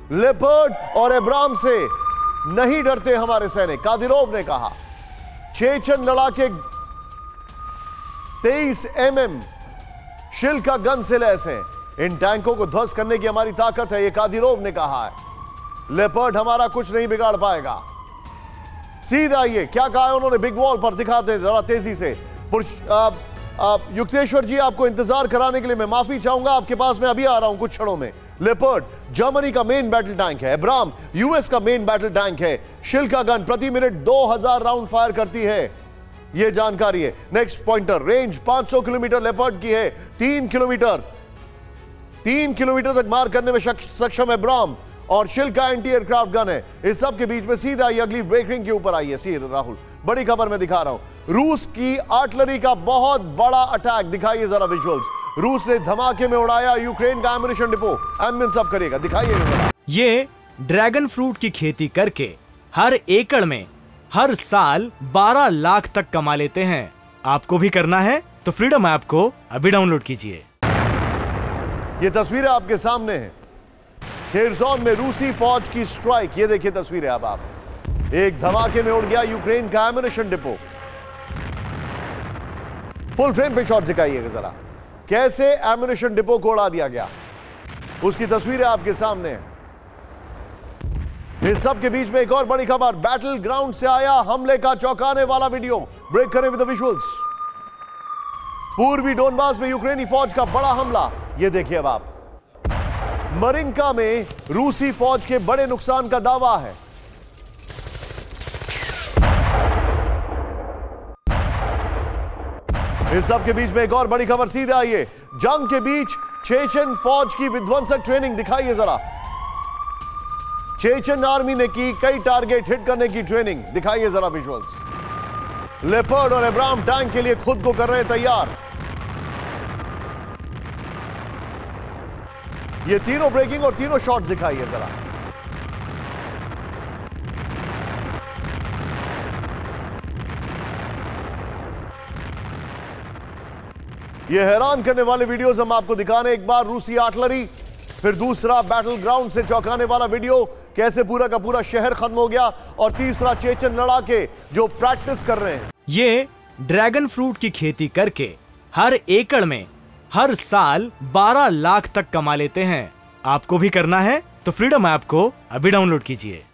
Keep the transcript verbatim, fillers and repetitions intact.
Leopard और Abram से नहीं डरते हमारे सैनिक, कादिरोव ने कहा। चेचन लड़ाके तेईस एम एम शिल्का गन से लैस हैं। इन टैंकों को ध्वस्त करने की हमारी ताकत है, यह कादिरोव ने कहा है। लेपर्ड हमारा कुछ नहीं बिगाड़ पाएगा। सीधा ये क्या कहा है उन्होंने, बिग वॉल पर दिखाते हैं जरा तेजी से। आप, आप, युक्तेश्वर जी, आपको इंतजार कराने के लिए मैं माफी चाहूंगा, आपके पास मैं अभी आ रहा हूं कुछ क्षणों में। लेपर्ड जर्मनी का मेन बैटल टैंक है, एब्राम यूएस का मेन बैटल टैंक है। शिल्का गन प्रति मिनट दो हज़ार राउंड फायर करती है, यह जानकारी है। नेक्स्ट पॉइंटर, रेंज पांच सौ किलोमीटर लेपर्ड की है, तीन किलोमीटर तीन किलोमीटर तक मार करने में सक्षम एब्राम और शिल्का एंटी एयरक्राफ्ट गन है। इस सब के बीच में सीधा ये अगली ब्रेकिंग के ऊपर आई है। सी राहुल, बड़ी खबर मैं दिखा रहा हूं, रूस की आर्टिलरी का बहुत बड़ा अटैक। दिखाइए जरा विजुअल्स। रूस ने धमाके में उड़ाया यूक्रेन का एम्युनिशन डिपो। एम्बिन सब करेगा, दिखाइए जरा। ये ड्रैगन फ्रूट की खेती करके हर एकड़ में हर साल बारह लाख तक कमा लेते हैं। आपको भी करना है तो फ्रीडम ऐप को अभी डाउनलोड कीजिए। ये तस्वीरें आपके सामने हैं, खेरसोन में रूसी फौज की स्ट्राइक। ये देखिए तस्वीरें अब आप। एक धमाके में उड़ गया यूक्रेन का एम्युनिशन डिपो। फुल फ्रेम पे शॉट दिखाइएगा जरा, कैसे एम्युनिशन डिपो को उड़ा दिया गया, उसकी तस्वीरें आपके सामने हैं। इस सब के बीच में एक और बड़ी खबर, बैटल ग्राउंड से आया हमले का चौंकाने वाला वीडियो। ब्रेक करें विद द विजुअल्स। पूर्वी डोनबास में यूक्रेनी फौज का बड़ा हमला, ये देखिए अब आप। मरिंका में रूसी फौज के बड़े नुकसान का दावा है। इस सब के बीच में एक और बड़ी खबर सीधे आई है, जंग के बीच चेचन फौज की विध्वंसक ट्रेनिंग। दिखाइए जरा, चेचन आर्मी ने की कई टारगेट हिट करने की ट्रेनिंग। दिखाइए जरा विजुअल्स। लेपर्ड और एब्राम टैंक के लिए खुद को कर रहे हैं तैयार। ये तीनों ब्रेकिंग और तीनों शॉट्स दिखाइए जरा। ये हैरान करने वाले वीडियोस हम आपको दिखा रहे हैं। एक बार रूसी आर्टिलरी, फिर दूसरा बैटल ग्राउंड से चौंकाने वाला वीडियो, कैसे पूरा का पूरा शहर खत्म हो गया, और तीसरा चेचन लड़ाके जो प्रैक्टिस कर रहे हैं। ये ड्रैगन फ्रूट की खेती करके हर एकड़ में हर साल बारह लाख तक कमा लेते हैं। आपको भी करना है तो फ्रीडम ऐप को अभी डाउनलोड कीजिए।